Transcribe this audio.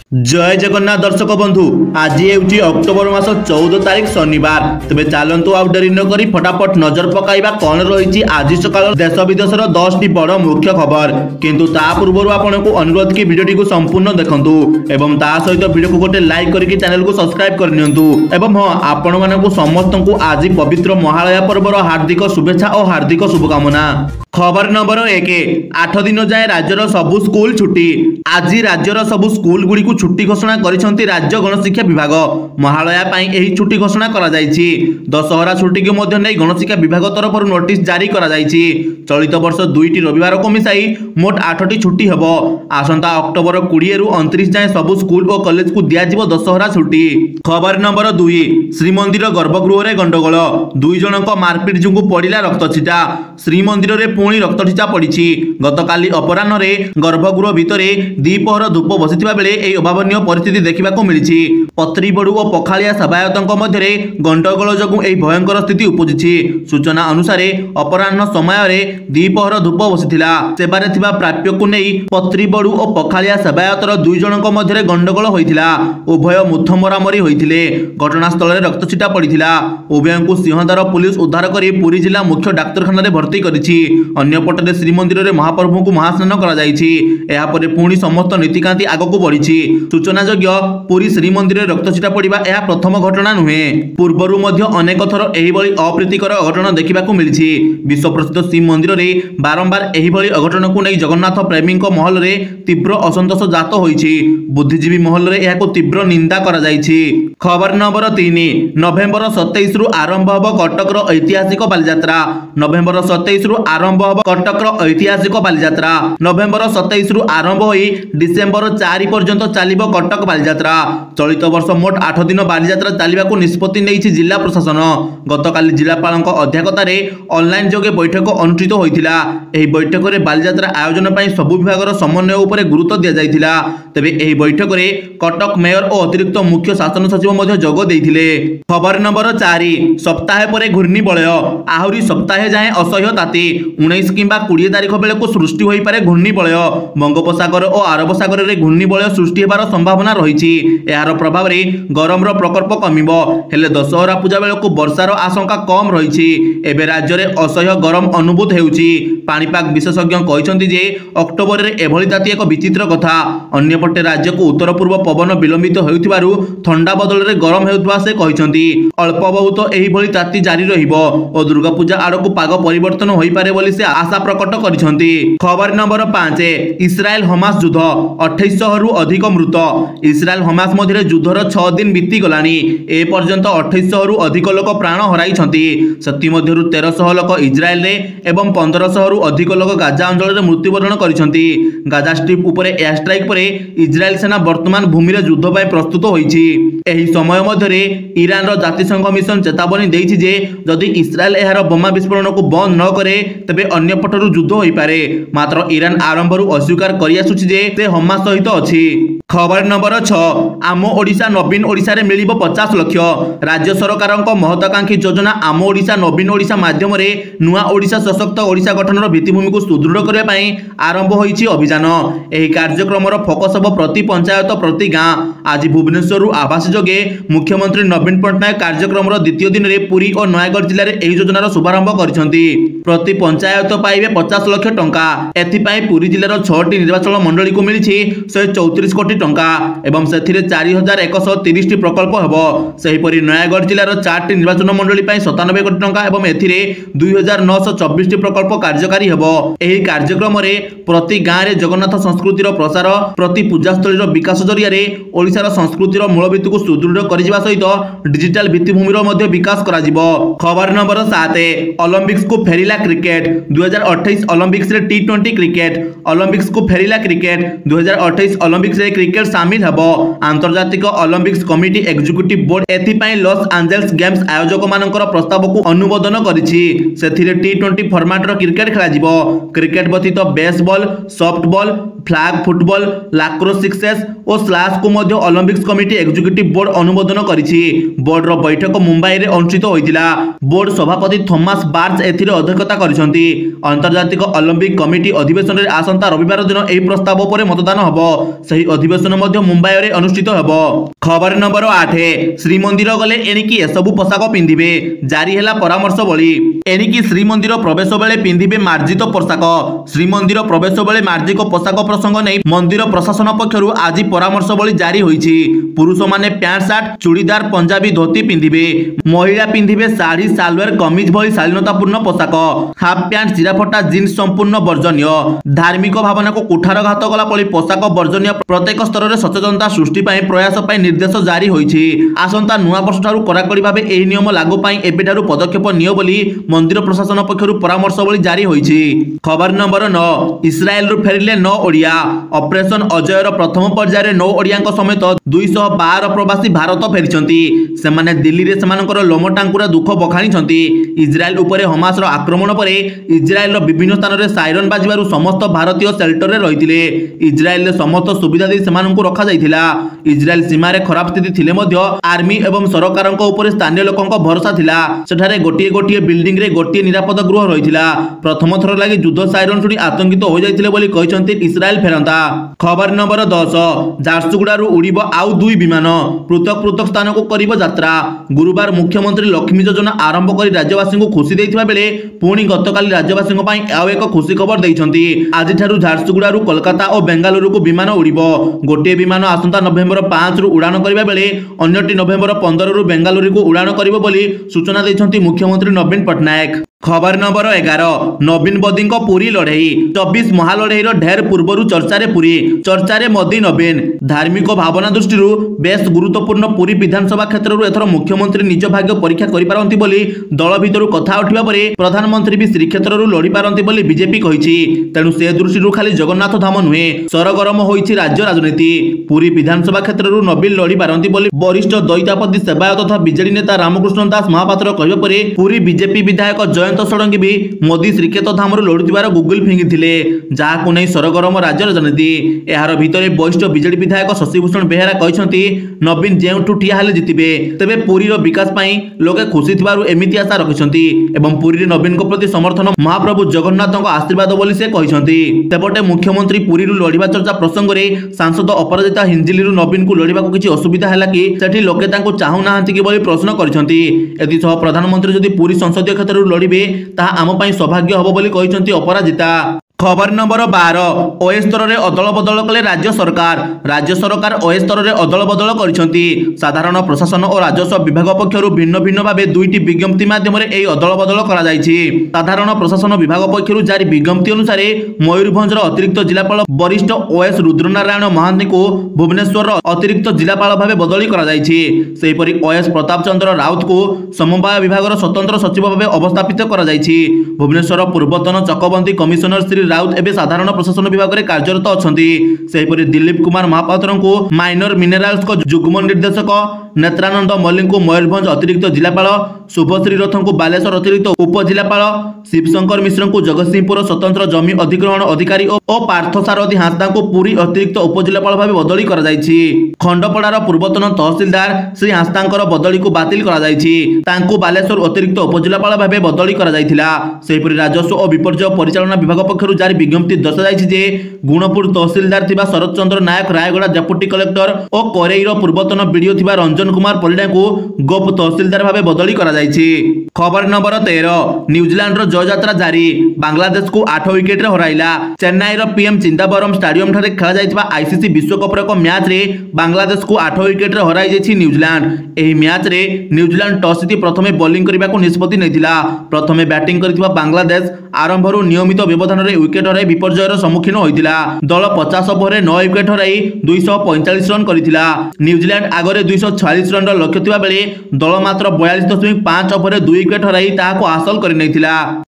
जय जगन्नाथ दर्शक बंधु आज हेउची अक्टोबर मास 14 तारीख शनिवार तेज चलतु आउ डेरी न करी फटाफट नजर पकाइबा कौन रही आज सकाल देश विदेशर 10 टी बड़ मुख्य खबर किंतु ता पूर्व आपको अनुरोध कि वीडियो टी संपूर्ण देखंतु एवं ता सहित वीडियो को गोटे लाइक करके चैनल को सब्सक्राइब कर नियंतु एवं हां आपण मानकु समस्त को आज पवित्र महालया पर्वर हार्दिक शुभेच्छा और हार्दिक शुभकामना। खबर नंबर 1 8 दिन जाए राज्यर सबु स्कूल छुट्टी आज राज्यर सबु स्कूल गुड़ी को छुट्टी घोषणा करिसेंती राज्य गणशिक्षा विभाग महालया पाई एही छुट्टी घोषणा करा जायछि। दशहरा छुट्टी के मध्य नै गणशिक्षा विभाग तरफ नोटिस जारी करा जायछि। चलित वर्ष 2टी रविवार को मिसाई मोट 8टी छुट्टी हेबो। आसंता अक्टोबर 20 रु 29 जाए सबु स्कूल और कॉलेज को दिया जिवो दशहरा छुट्टी। खबर नंबर 2 श्रीमंदिर गर्भगृह रे गंडगोल 2 जनक मारपीट जुगु पड़िला रक्तछिटा। श्रीमंदिर रे पुणी रक्तछिटा पड़िछि। गतकाली अपराह्न रे गर्भगृह भितरे दीपहर धूप बसिथिबा बेले एही अभावनीय परिस्थिति देखा मिली। पत्रीबड़ू और पखाड़िया सेवायतों मध्य गंडगोल जो यह भयंकर स्थिति उपजी। सूचना अनुसार अपराह्न समय दीपहर धूप बसीथिला। सेवारे थिबा प्राप्य को नहीं पत्रीबड़ू और पखाड़िया सेवायतर 2 जनक मध्य गंडगोल होइथिला। उभय मुथ मरामरी होइथिले। घटनास्थल में रक्तछिटा पड़िथिला। उभय को सिंहदार पुलिस उद्धार कर पुरी जिला मुख्य डाक्तरखाना रे भर्ती करिछि। अन्यपटे श्रीमंदिर में महाप्रभु को महास्नान करा जायछि। एहा परे पुणी समस्त नीतिकांति आगकू बढ़िछि। सूचना योग्य पुरी श्रीमंदिर रक्तछिटा पड़ा यह प्रथम घटना नुहे। पूर्वर अनेक थर एहिभଳି अप्रीतिकर अघटन देखा मिली। विश्व प्रसिद्ध श्रीमंदिर में बारंबार एहिभଳି अघटन को नहीं जगन्नाथ प्रेमी महल में तीव्र असंतोष जात होइछि। बुद्धिजीवी महल में यह तीव्र निंदा करा जायछि। खबर नंबर 3 नवेम्बर 27 रु आरंभ होब कटकर ऐतिहासिक बालीजात्रा। नवेम्बर 27 रु आरंभ होब कटकर ऐतिहासिक बालीजात्रा। नवेम्बर 27 रु आरंभ होई डिसेम्बर 4 पर्यंत चलिब कटक बालीजात्रा। चलित वर्ष मोट 8 दिन बालीजात्रा चलने निष्पत्ति नहीं जिला प्रशासन। गतकाली जिलापाल अध्यक्षतार ऑनलाइन जोगे बैठक अनुष्ठित होता। बैठक में बालीजात्रा आयोजन पर सबु विभाग समन्वय उपर गुरुत्व दि जाता। तेबे एही बैठक में कटक मेयर और अतिरिक्त मुख्य शासन सचिव जोग देइथिले। खबर नंबर 4 सप्ताह पर घूर्णी बलय आहरी सप्ताह जाए असह्य ताती 19 किंबा 20 तारीख बेले को सृष्टि होई पारे घूर्णी बलय। बंगोपसागर और अरब सागर में घूर्णी बलय सृष्टि होबार संभावना रही। यार प्रभाव में गरम प्रकोप कमिब हेले दशहरा पूजा बेल को वर्षार आशंका कम रही। एबे राज्य में असह्य गरम अनुभूत होउछि। पाणीपाग विशेषज्ञ कहते जे अक्टोबर में एभली ताती एक विचित्र कथा। अन्यपटे राज्य को उत्तर पूर्व पवन विलंबित होउथिबारु ठंडा बदल में गरम हेउथबा से कहते। अल्प बहुत एही ताती जारी रहिबो और दुर्गा पूजा आड़क पाग परिवर्तन होई पारे बोली से आशा प्रकट करिसेंती। खबर नंबर 5 इस्राएल हमास युद्ध 2800 रु अधिक मृत। इस्राएल हमास मध्य युद्धर 6 दिन बीती गलानी। ए पर्यंत 2800 रु अधिक लोक प्राण हराई। से मध्यरु 1300 लोक इस्राएल रे एवं 1500 रु अधिक लोक गाजा अंचल में मृत्युवरण करिसेंती। गाजा स्ट्रिप उपरे एयर स्ट्राइक परे इस्राएल सेना वर्तमान भूमि रे युद्ध पाई प्रस्तुत होईछि। एही समय मध्यरे ईरान रो जातिसंघ मिशन चेतावनी देइछि जे जदि इस्राएल एहार बोमा विस्फोरण को बंद न करे तबे अन्य पटरु युद्ध होई पारे। मात्र ईरान आरंभरु अस्वीकार करि आसुछि जे से हमास सहित अछि। खबर नंबर 6 आम ओडिशा नवीन ओडिशा रे मिलिबो 50 लाख। राज्य सरकार महत्वाकांक्षी योजना आम ओडिशा नवीन ओडिशा माध्यम रे नुआ ओडिशा सशक्त ओडिशा गठन भित्तिभूमि को सुदृढ़ करने पई आरंभ होईछि अभियान। एही कार्यक्रम फोकस हब प्रति पंचायत प्रति गाँ। आज भुवनेश्वर आवास जोगे मुख्यमंत्री नवीन पट्टनायक कार्यक्रम द्वितीय दिन में पुरी और नयागढ़ जिले में एही योजनार शुभारंभ करिसेंती। प्रति पंचायत पाइबे 50 लाख टंका। एथिपाई पुरी जिलार 6टी निर्वाचन मंडली को मिली 134 कोटी टंका एवं सेथिरे 4130 प्रकल्प हेबो। सेहिपरि नयागढ़ जिलार 4टी निर्वाचन मंडली 97 कोटी टंका एवं एथिरे 2924 प्रकल्प कार्यकारी हेबो। एही कार्यक्रम रे प्रति गाँ रे जगन्नाथ संस्कृतिर प्रसार प्रति पूजास्थलीर विकास जरिया रे ओडिशार संस्कृतिर मूलभित्ति को सुदृढ़ करिजिबा सहित डिजिटल भित्तिभूमिर मध्य विकास कराजिबो। खबर नंबर 7 ओलंपिक्स को फेरिला क्रिकेट 2028 ओलंपिक्स रे T20 क्रिकेट ओलंपिक्स को फेरिला क्रिकेट 2028 ओलंपिक्स रे क्रिकेट सामिल हेबो। आंतर्जातिक ओलंपिक्स कमिटी एग्जीक्यूटिव बोर्ड एथिपाई लॉस एंजेल्स गेम्स आयोजक मानकर प्रस्ताव को अनुमोदन करिछि। सेथिरे T20 फॉर्मेट रो क्रिकेट खेला जिवो। क्रिकेट व्यतीत baseball softball flag football lacrosse sixes और स्लाश को मध्य ओलंपिक्स कमिटी एग्जीक्यूटिव बोर्ड अनुमोदन करिछि। बोर्डर बैठक मुंबई रे अनुष्ठित होइतिला। बोर्ड सभापति थॉमस बार्च एथिरे अध्यक्षता करिसंती। अंतर्जातिक ओलंपिक कमिटी अधिवेशन रे आसंता रविवार दिन एही प्रस्ताव पर मतदान हबो। सही अधिवेशन मध्य मुंबई रे अनुष्ठित हबो। खबर नंबर 8 श्रीमंदिर गले एणिकी एसबु पोशाक पिंधिबे जारी हैला परामर्श बळी। एणिकी श्रीमंदिर प्रवेश बेले पिंधिबे मार्जित पोशाक। श्रीमंदिर प्रवेश बेले मार्जित पोशाक प्रसंग नै मंदिर प्रशासन पक्षरु आज परामर्श बळी जारी होईछि। पुरुष माने पैंट शर्ट चूड़ीदार पंजाबी धोती पिंधिबे। महिला पिंधिबे साड़ी सालवार कमीज भली शालीनतापूर्ण पोशाक। हाफ पैंट चिराफटा जीन्स संपूर्ण वर्जनीय। धार्मिक भावना को कुठारघात कला पली पोशाक वर्जनीय। प्रत्येक स्तर रे सचेतनता सृष्टि पई प्रयास पई निर्देश जारी होईछि। आसंता नुआ वर्ष ठारू कड़ाकड़ी भाबे एही नियम लागू पई एबेठारू पदक्षेप नियो बोली मंदिर प्रशासन पक्षरु परामर्श बळी जारी होईछि। खबर नंबर 9 इस्राएल रु फेरिले 9 ओडिया। ऑपरेशन अजयर प्रथम पर्याय रे 9 ओडियाक समेत 212 प्रवासी भारत फेरिछंती। सेमाने दिल्ली रे सेमानकर लोमटांकुरा दुख बखाणीछंती। इस्राएल उपरे हमास रो आक्रमण परे इस्राएल रो विभिन्न स्थान रे सायरन बाजिबारु समस्त भारतीय सेल्टर रे रहितिले। इस्राएल रे समस्त सुविधा दे सेमानकु रखा जाइथिला। इस्राएल सीमा रे खराब स्थिति थिले मध्य आर्मी एवं सरकारक उपरे स्थानीय लोकंक भरोसा थिला। सेठारे गोटिए गोटिए बिल्डिंग रे गोटिए निरापद गृह रहिथिला। प्रथम थर लागि युद्ध सायरन सुनी आतंकित हो जाइथिले बोली कहिसंती इस्राएल फेरंता। खबर नंबर 10 झारसुगुड़ारू उड़िबो आउ 2 विमान पृथक पृथक स्थान को करिबो यात्रा। गुरुवार मुख्यमंत्री लक्ष्मी योजना आरंभ करी राज्यवासी को खुशी देइथिबा बेले पुणी गतकाली राज्यवासी पई आउ एक खुशी खबर देइछंती। आज ठारू झारसुगुड़ारू कोलकाता और बेंगालुरु को विमान उड़िबो। गोटे विमान आसंता नवेम्बर 5 रु उड़ान करिबा बेले अन्यटी नवेम्बर 15 रु बेंगालुरु को उड़ान करिबो बोली सूचना देइछंती मुख्यमंत्री नवीन पटनायक। खबर नंबर 11 नवीन बदी पुरी लड़ई 24 महालड़ई ढेर पूर्व चर्चा रे पुरी चर्चा रे मोदी नवीन। धार्मिक भावना दृष्टि बेस गुरुत्वपूर्ण पुरी विधानसभा क्षेत्र एथर मुख्यमंत्री निज भाग्य परीक्षा करि पारंती बोली दल भितर कथा उठिबा परे प्रधानमंत्री भी श्रीक्षेत्र लड़ी पारंती बोली बीजेपी कहिछि। तेणु से दृष्टि खाली जगन्नाथ धाम नुहे सरगरम होइछि राज्य राजनीति। पुरी विधानसभा क्षेत्र नवीन लड़ी पारंती बोली वरिष्ठ दैतापति सेवायत तथा बीजेडी नेता रामकृष्ण दास महापात्र कहिबा परे पुरी बीजेपी विधायक जयंत षडंगी भी मोदी श्रीक्षेत्र धाम लड़ुथिबार गुगल फिंगिथिले। जाहाकु नै सरगरम राज्य राजनीति। एहार भितरे वरिष्ठ बीजेडी विधायक शशिभूषण बेहेरा कहिसंती नवीन जेउठु ठिया हेले जितिबे तेबे पुरीर विकास पई लोके खुशी थिबारु एमिति आशा रखिसंती एवं पुरी नवीन को प्रति समर्थन महाप्रभु जगन्नाथक आशीर्वाद बोली से कहिसंती। तेपटे मुख्यमंत्री पुरीरु लड़िबा चर्चा प्रसंग रे सांसद अपराजिता हिंजिलीरु नवीन को लड़िबा को किछि असुविधा हैला कि सेठी लोके तांको चाहू नाहंती कि बोली प्रश्न करिसंती। एति सह प्रधानमंत्री जदि पुरी संसदीय क्षेत्ररु लड़िबे ताहा आम पई सौभाग्य हबो बोली कहिसंती अपराजिता। खबर नंबर 12 ओए स्तर रे अदल बदल कले राज्य सरकार ओए स्तर रे अदल बदल करिसंती। साधारण प्रशासन और राजस्व विभाग पक्षरु भिन्न भिन्न भाबे दुईटी विज्ञप्ति माध्यम रे एई अदल बदल करा जायछि। साधारण प्रशासन विभाग पक्षरु जारी विज्ञप्ति अनुसार मयूरभंज रो अतिरिक्त जिलापाल वरिष्ठ ओएस रुद्रनारायण महांती को भुवनेश्वर रो अतिरिक्त जिलापाल भाबे बदली करा जायछि। सेहिपरि ओएस प्रताप चंद्र राउत को समवाय विभाग रो स्वतंत्र सचिव भाबे अवस्थापित करा जायछि। भुवनेश्वर पूर्वतन चकबंदी कमिशनर श्री राउत एबे साधारण प्रशासन विभाग रे कार्यरत अछंती। सेहिपरि दिलीप कुमार महापात्र को माइनर मिनेराल्स को युग्म निर्देशक, नेत्रानंद मल्लिक को मयूरभंज अतिरिक्त जिलापाल, शुभश्री रथ को बालेश्वर अतिरिक्त उपजिलापाल, शिवशंकर मिश्र को जगतसिंहपुर स्वतंत्र जमी अधिग्रहण अधिकारी और पार्थसारथी हांसदा को पुरी अतिरिक्त उपजिलापाल भाबे बदली करा जायछि। खंडपड़ार पूर्वतन तहसीलदार श्री हांसदांकर बदली को बातिल करा जायछि। तांको बालेश्वर अतिरिक्त उपजिलापाल भाबे बदली करा जायथिला। सेहिपरि राजस्व और विपर्यय परिचालना विभाग पक्षरु जारी विज्ञप्ति दर्शाଯାଇଛି जे गुणपुर तहसीलदार थिबा शरद चंद्र नायक रायगड़ा डेप्यूटी कलेक्टर और कोरेईर पूर्वतन बीडीओ थिबा रंजन कुमार परिडा को गोप तहसीलदार भाबे बदली करा जायछि। खबर नंबर 13 न्यूजीलैंड रो जययात्रा जारी बांग्लादेश को 8 विकेट रे हराइला। चेन्नई रो पीएम चिंदाबरम स्टेडियम ठारे खेला जायतिबा आईसीसी विश्वकप रो मैच रे बांग्लादेश को 8 विकेट रे हराइ जायछि न्यूजीलैंड। एही मैच रे न्यूजीलैंड टॉस जीति प्रथमे बॉलिंग करबा को निष्पत्ति नैथिला। प्रथमे बैटिंग करथिबा बांग्लादेश आरंभरू नियमित व्यवधान रे विकेट हराइ विपर्ययर सम्मुखीन होइतिला। दल 50 ओवर रे 9 विकेट हराइ 245 रन करितिला। न्यूजीलैंड आगरे 246 रन लक्ष्य थिबा बेले दल मात्र 42.5 ओवर रे 2 विकेट हराइ ताहाको हासिल करि नैथिला।